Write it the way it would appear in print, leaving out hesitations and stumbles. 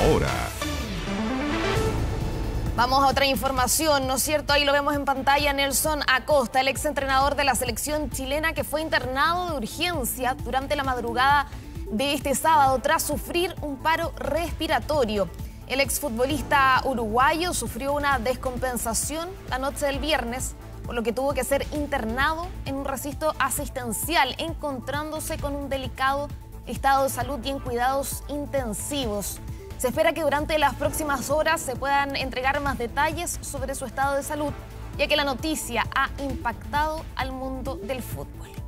hora. Vamos a otra información, ¿no es cierto? Ahí lo vemos en pantalla, Nelson Acosta, el exentrenador de la selección chilena que fue internado de urgencia durante la madrugada de este sábado tras sufrir un paro respiratorio. El exfutbolista uruguayo sufrió una descompensación la noche del viernes, por lo que tuvo que ser internado en un recinto asistencial, encontrándose con un delicado estado de salud y en cuidados intensivos. Se espera que durante las próximas horas se puedan entregar más detalles sobre su estado de salud, ya que la noticia ha impactado al mundo del fútbol.